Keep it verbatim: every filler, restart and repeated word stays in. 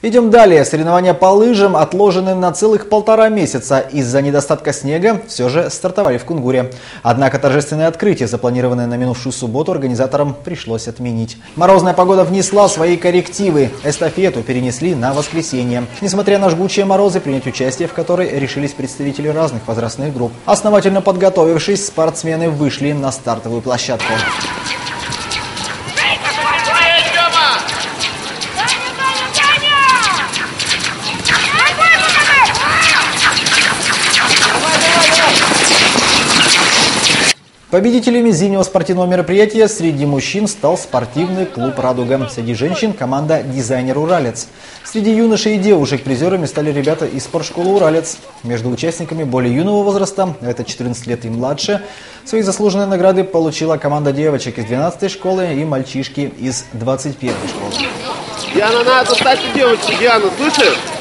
Идем далее. Соревнования по лыжам отложены на целых полтора месяца. Из-за недостатка снега все же стартовали в Кунгуре. Однако торжественное открытие, запланированное на минувшую субботу, организаторам пришлось отменить. Морозная погода внесла свои коррективы. Эстафету перенесли на воскресенье. Несмотря на жгучие морозы, принять участие в которой решились представители разных возрастных групп. Основательно подготовившись, спортсмены вышли на стартовую площадку. Победителями зимнего спортивного мероприятия среди мужчин стал спортивный клуб «Радуга». Среди женщин – команда «Дизайнер Уралец». Среди юношей и девушек призерами стали ребята из спортшколы «Уралец». Между участниками более юного возраста, это четырнадцать лет и младше, свои заслуженные награды получила команда девочек из двенадцатой школы и мальчишки из двадцать первой школы. Диана, надо достать девочку. Диана, слышишь?